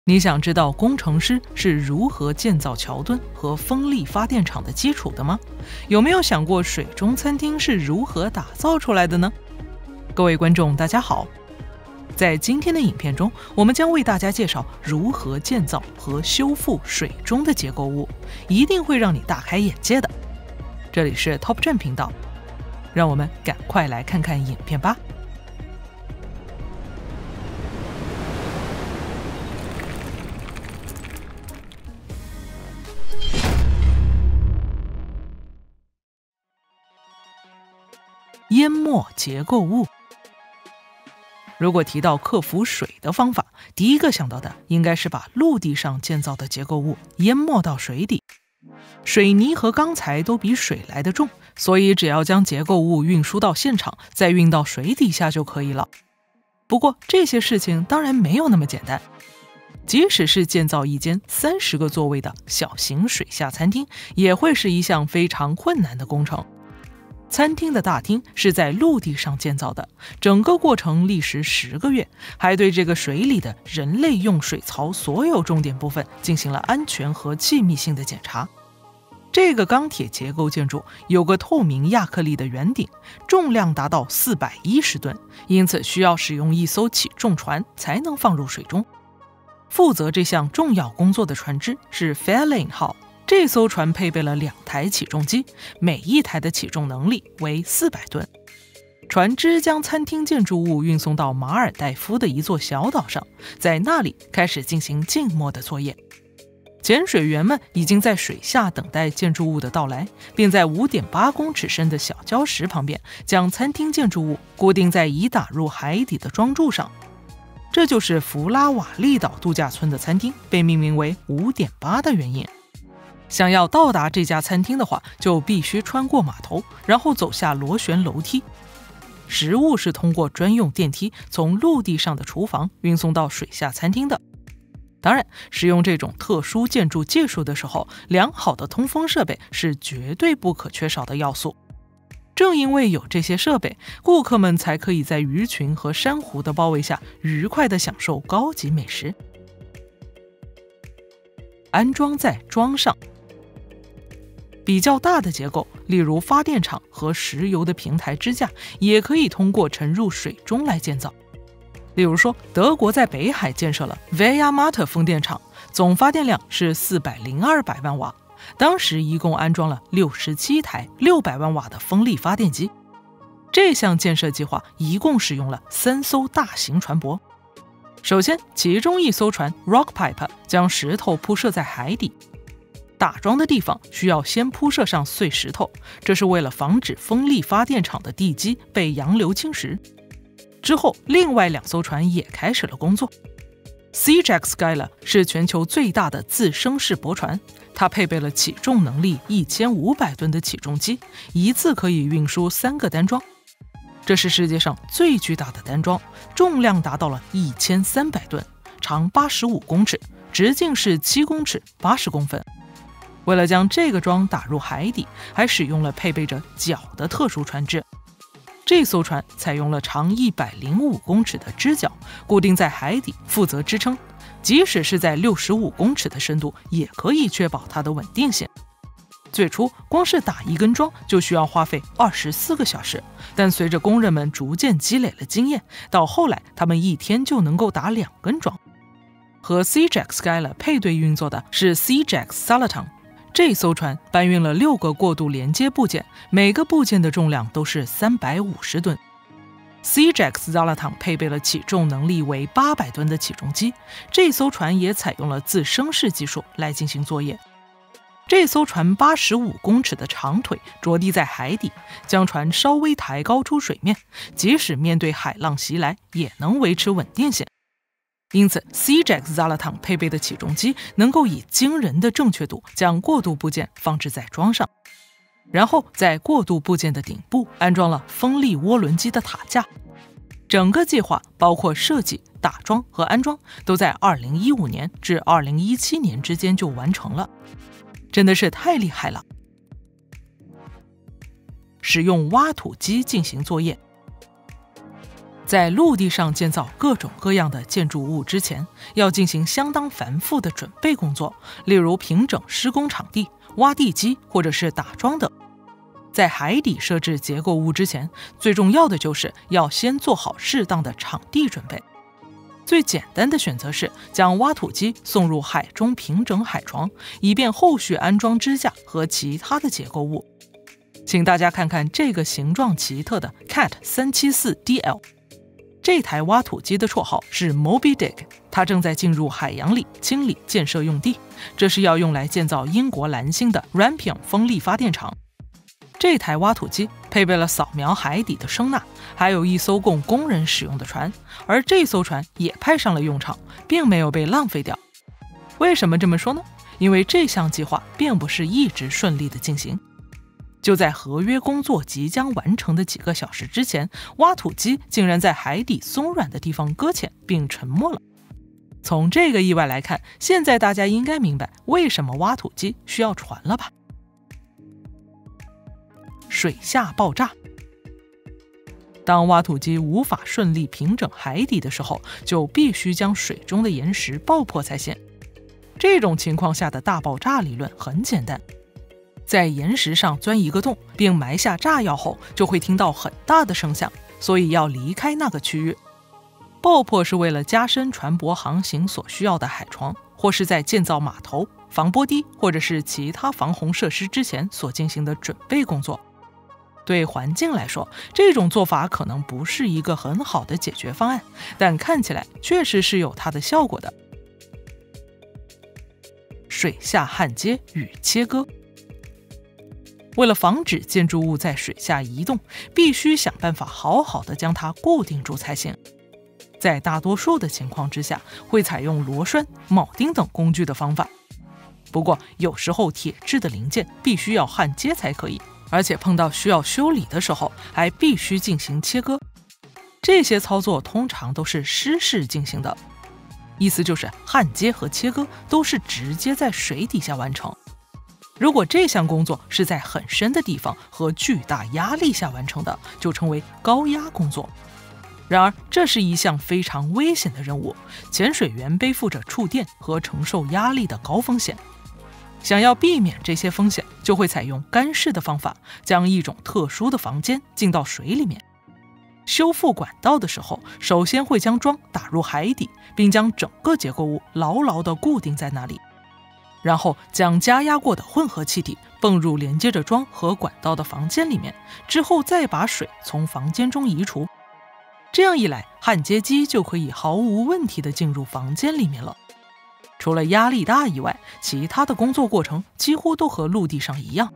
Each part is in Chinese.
你想知道工程师是如何建造桥墩和风力发电厂的基础的吗？有没有想过水中餐厅是如何打造出来的呢？各位观众大家好，在今天的影片中，我们将为大家介绍如何建造和修复水中的结构物，一定会让你大开眼界的。这里是 Top 站频道，让我们赶快来看看影片吧。淹没结构物。如果提到克服水的方法，第一个想到的应该是把陆地上建造的结构物淹没到水底。水泥和钢材都比水来得重，所以只要将结构物运输到现场，再运到水底下就可以了。不过这些事情当然没有那么简单，即使是建造一间30个座位的小型水下餐厅，也会是一项非常困难的工程。餐厅的大厅是在陆地上建造的，整个过程历时10个月，还对这个水里的人类用水槽所有重点部分进行了安全和气密性的检查。这个钢铁结构建筑有个透明亚克力的圆顶，重量达到410吨，因此需要使用一艘起重船才能放入水中。负责这项重要工作的船只是 Fairlane 号。这艘船配备了2台起重机，每一台的起重能力为400吨。船只将餐厅建筑物运送到马尔代夫的一座小岛上，在那里开始进行静默的作业。潜水员们已经在水下等待建筑物的到来，并在5.8公尺深的小礁石旁边将餐厅建筑物固定在已打入海底的桩柱上。这就是弗拉瓦利岛度假村的餐厅被命名为5.8的原因。想要到达这家餐厅的话，就必须穿过码头，然后走下螺旋楼梯。食物是通过专用电梯从陆地上的厨房运送到水下餐厅的。当然，使用这种特殊建筑技术的时候，良好的通风设备是绝对不可缺少的要素。正因为有这些设备，顾客们才可以在鱼群和珊瑚的包围下愉快地享受高级美食。安装在桩上。比较大的结构，例如发电厂和石油的平台支架，也可以通过沉入水中来建造。例如说，德国在北海建设了 Wehrmatt 风电场，总发电量是402百万瓦，当时一共安装了67台600万瓦的风力发电机。这项建设计划一共使用了3艘大型船舶。首先，其中一艘船 Rockpipe 将石头铺设在海底。打桩的地方需要先铺设上碎石头，这是为了防止风力发电厂的地基被洋流侵蚀。之后，另外2艘船也开始了工作。Seajacks Skyler 是全球最大的自升式驳船，它配备了起重能力1500吨的起重机，一次可以运输3个单桩。这是世界上最巨大的单桩，重量达到了1300吨，长85公尺，直径是7公尺80公分。为了将这个桩打入海底，还使用了配备着脚的特殊船只。这艘船采用了长105公尺的支脚，固定在海底，负责支撑。即使是在65公尺的深度，也可以确保它的稳定性。最初，光是打一根桩就需要花费24个小时，但随着工人们逐渐积累了经验，到后来他们一天就能够打2根桩。和 Seajacks Skyler 配对运作的是 Seajacks Salaton。这艘船搬运了6个过渡连接部件，每个部件的重量都是350吨。Seajacks Salaton 配备了起重能力为800吨的起重机，这艘船也采用了自升式技术来进行作业。这艘船85公尺的长腿着地在海底，将船稍微抬高出水面，即使面对海浪袭来，也能维持稳定性。因此 Seajacks Salaton 配备的起重机能够以惊人的正确度将过渡部件放置在桩上，然后在过渡部件的顶部安装了风力涡轮机的塔架。整个计划包括设计、打桩和安装，都在2015年至2017年之间就完成了，真的是太厉害了。使用挖土机进行作业。 在陆地上建造各种各样的建筑物之前，要进行相当繁复的准备工作，例如平整施工场地、挖地基或者是打桩等。在海底设置结构物之前，最重要的就是要先做好适当的场地准备。最简单的选择是将挖土机送入海中平整海床，以便后续安装支架和其他的结构物。请大家看看这个形状奇特的 CAT 374DL。这台挖土机的绰号是 Moby Dig， 它正在进入海洋里清理建设用地，这是要用来建造英国蓝星的 Rampion 风力发电厂。这台挖土机配备了扫描海底的声呐，还有一艘供工人使用的船，而这艘船也派上了用场，并没有被浪费掉。为什么这么说呢？因为这项计划并不是一直顺利的进行。就在合约工作即将完成的几个小时之前，挖土机竟然在海底松软的地方搁浅并沉没了。从这个意外来看，现在大家应该明白为什么挖土机需要船了吧？水下爆炸。当挖土机无法顺利平整海底的时候，就必须将水中的岩石爆破才行。这种情况下的大爆炸理论很简单，在岩石上钻一个洞，并埋下炸药后，就会听到很大的声响，所以要离开那个区域。爆破是为了加深船舶航行所需要的海床，或是在建造码头、防波堤或者是其他防洪设施之前所进行的准备工作。对环境来说，这种做法可能不是一个很好的解决方案，但看起来确实是有它的效果的。水下焊接与切割。为了防止建筑物在水下移动，必须想办法好好的将它固定住才行。在大多数的情况之下，会采用螺栓、铆钉等工具的方法。不过有时候铁质的零件必须要焊接才可以，而且碰到需要修理的时候，还必须进行切割。这些操作通常都是湿式进行的，意思就是焊接和切割都是直接在水底下完成。如果这项工作是在很深的地方和巨大压力下完成的，就称为高压工作。然而，这是一项非常危险的任务，潜水员背负着触电和承受压力的高风险。想要避免这些风险，就会采用干式的方法，将一种特殊的房间进到水里面。修复管道的时候，首先会将桩打入海底，并将整个结构物牢牢地固定在那里。然后将加压过的混合气体泵入连接着桩和管道的房间里面，之后再把水从房间中移除。这样一来，焊接机就可以毫无问题地进入房间里面了。除了压力大以外，其他的工作过程几乎都和陆地上一样。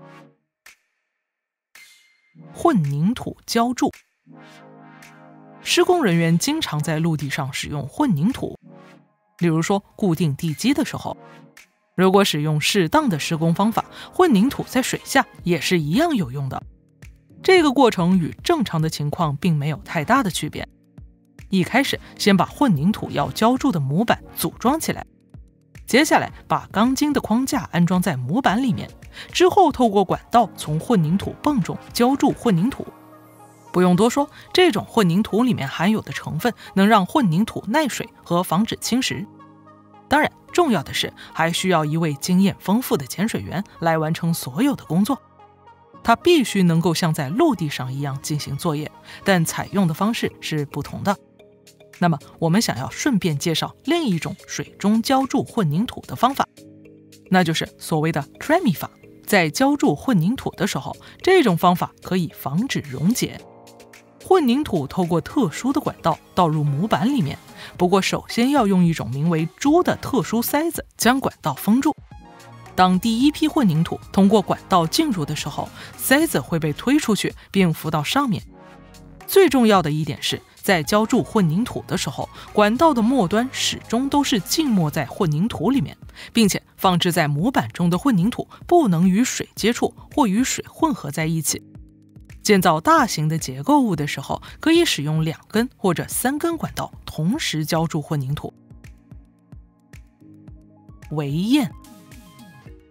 混凝土浇筑。施工人员经常在陆地上使用混凝土，例如说固定地基的时候。如果使用适当的施工方法，混凝土在水下也是一样有用的。这个过程与正常的情况并没有太大的区别。一开始先把混凝土要浇筑的模板组装起来，接下来把钢筋的框架安装在模板里面，之后透过管道从混凝土泵中浇筑混凝土。不用多说，这种混凝土里面含有的成分能让混凝土耐水和防止侵蚀。当然，重要的是还需要一位经验丰富的潜水员来完成所有的工作。他必须能够像在陆地上一样进行作业，但采用的方式是不同的。那么我们想要顺便介绍另一种水中浇筑混凝土的方法，那就是所谓的 TREMI 法。在浇筑混凝土的时候，这种方法可以防止溶解。混凝土透过特殊的管道倒入模板里面，不过首先要用一种名为珠的特殊塞子将管道封住。当第一批混凝土通过管道进入的时候，塞子会被推出去并浮到上面。最重要的一点是，在浇筑混凝土的时候，管道的末端始终都是浸没在混凝土里面，并且放置在模板中的混凝土不能与水接触或与水混合在一起。建造大型的结构物的时候，可以使用2根或者3根管道同时浇筑混凝土。围堰。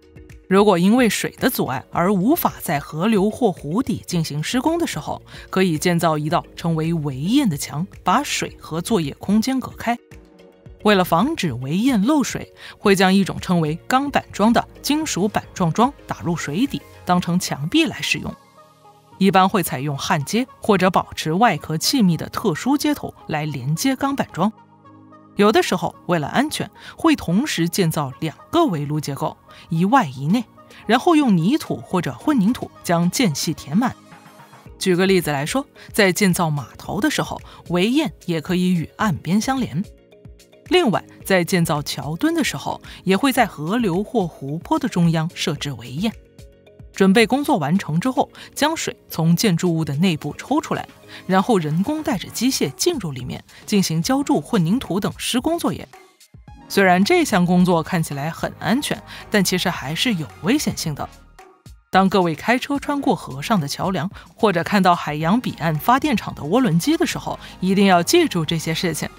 如果因为水的阻碍而无法在河流或湖底进行施工的时候，可以建造一道称为围堰的墙，把水和作业空间隔开。为了防止围堰漏水，会将一种称为钢板桩的金属板状桩打入水底，当成墙壁来使用。一般会采用焊接或者保持外壳气密的特殊接头来连接钢板桩。有的时候为了安全，会同时建造2个围炉结构，一外一内，然后用泥土或者混凝土将间隙填满。举个例子来说，在建造码头的时候，围堰也可以与岸边相连。另外，在建造桥墩的时候，也会在河流或湖泊的中央设置围堰。准备工作完成之后，将水从建筑物的内部抽出来，然后人工带着机械进入里面，进行浇筑混凝土等施工作业。虽然这项工作看起来很安全，但其实还是有危险性的。当各位开车穿过河上的桥梁，或者看到海洋彼岸发电厂的涡轮机的时候，一定要记住这些事情。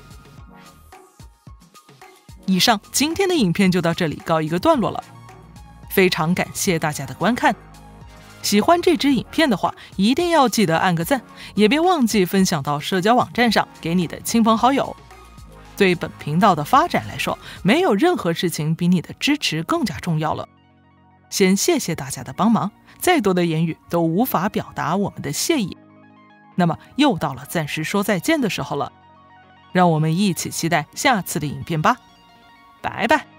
以上今天的影片就到这里告一个段落了，非常感谢大家的观看。喜欢这支影片的话，一定要记得按个赞，也别忘记分享到社交网站上给你的亲朋好友。对本频道的发展来说，没有任何事情比你的支持更加重要了。先谢谢大家的帮忙，再多的言语都无法表达我们的谢意。那么又到了暂时说再见的时候了，让我们一起期待下次的影片吧，拜拜。